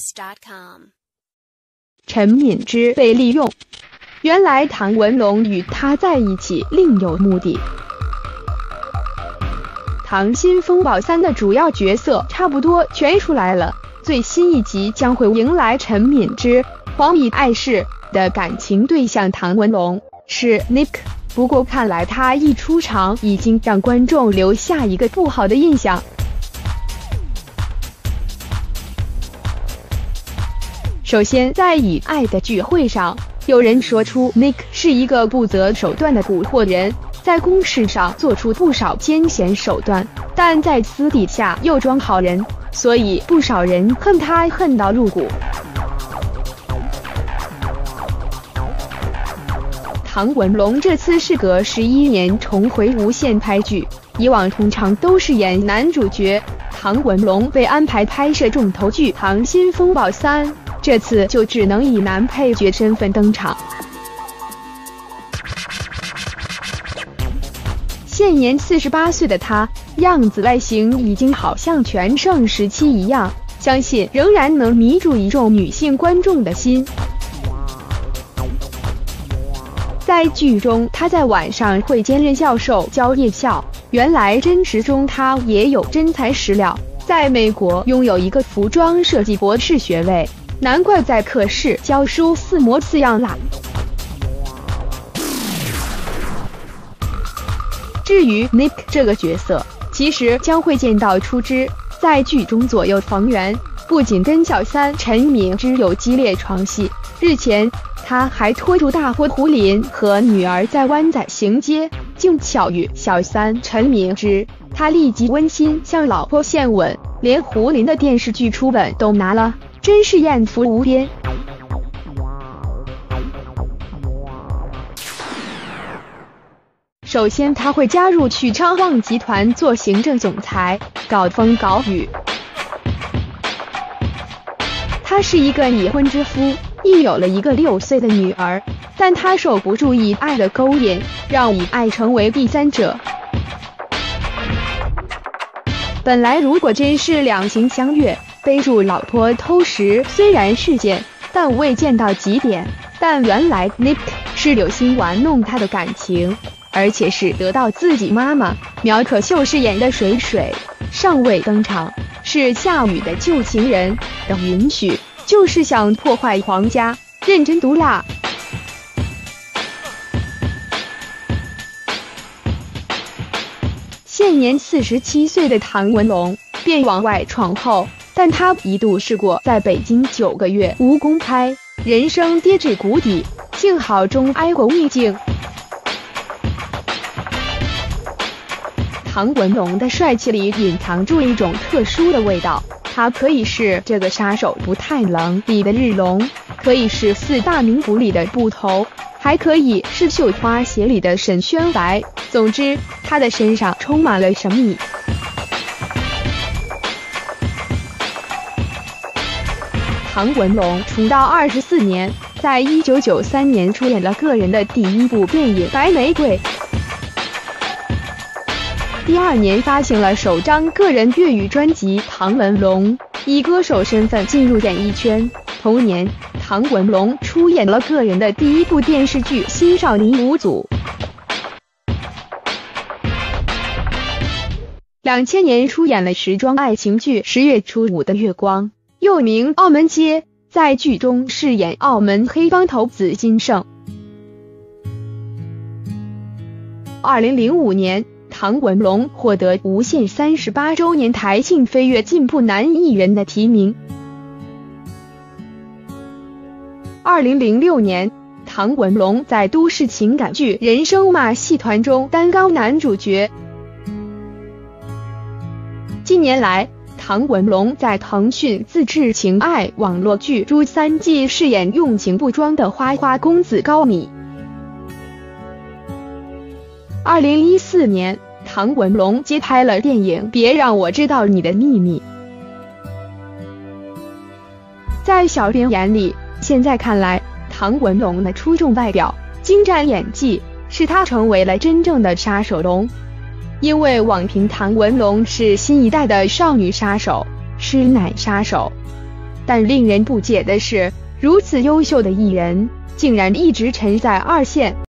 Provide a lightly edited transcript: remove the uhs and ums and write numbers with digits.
TheForce.com。 陈敏之被利用，原来唐文龙与他在一起另有目的。溏心风暴3的主要角色差不多全出来了，最新一集将会迎来陈敏之、黄以爱氏的感情对象唐文龙是 Nick， 不过看来他一出场已经让观众留下一个不好的印象。首先，在以爱的聚会上，有人说出 Nick 是一个不择手段的蛊惑人，在公事上做出不少艰险手段，但在私底下又装好人，所以不少人恨他恨到入骨。唐文龙这次时隔11年重回无线拍剧，以往通常都是演男主角，唐文龙被安排拍摄重头剧《溏心风暴3》，这次就只能以男配角身份登场。现年48岁的他，样子外形已经好像全盛时期一样，相信仍然能迷住一众女性观众的心。在剧中，他在晚上会兼任教授教夜校，原来真实中他也有真材实料，在美国拥有一个服装设计博士学位，难怪在课室教书似模似样啦。至于 Nick 这个角色，其实将会见到出枝，在剧中左右逢源，不仅跟小三陈敏之有激烈床戏，日前他还拖住大货胡林和女儿在湾仔行街，竟巧遇小三陈敏之，他立即温馨向老婆献吻，连胡林的电视剧初本都拿了，真是艳福无边。首先，他会加入许昌旺集团做行政总裁，搞风搞雨。他是一个已婚之夫，亦有了一个6岁的女儿，但他受不住以爱的勾引，让以爱成为第三者。本来如果真是两情相悦，背住老婆偷食虽然事件，但未见到极点。但原来 Nick 是有心玩弄他的感情，而且是得到自己妈妈苗可秀饰演的水水尚未登场，是夏雨的旧情人的允许，就是想破坏皇家，认真毒辣。现年47岁的唐文龙便往外闯后，但他一度试过在北京9个月无公开，人生跌至谷底，幸好终挨过逆境。唐文龙的帅气里隐藏住一种特殊的味道，他可以是这个杀手不太冷里的日龙，可以是4大名捕里的捕头，还可以是绣花鞋里的沈轩白。总之，他的身上充满了神秘。唐文龙出道24年，在1993年出演了个人的第一部电影《白玫瑰》。第2年发行了首张个人粤语专辑《唐文龙》，以歌手身份进入演艺圈。同年，唐文龙出演了个人的第一部电视剧《新少林五祖》。2000年出演了时装爱情剧《10月初5的月光》，又名《澳门街》，在剧中饰演澳门黑帮头子金盛。2005年，唐文龙获得无线38周年台庆飞跃进步男艺人的提名。2006年，唐文龙在都市情感剧《人生马戏团》中担纲男主角。近年来，唐文龙在腾讯自制情爱网络剧《朱三季》饰演用情不装的花花公子高米。2014年，唐文龙接拍了电影《别让我知道你的秘密》。在小编眼里，现在看来，唐文龙的出众外表、精湛演技，使他成为了真正的杀手龙。因为网评唐文龙是新一代的少女杀手，师奶杀手。 但令人不解的是，如此优秀的艺人，竟然一直沉在二线。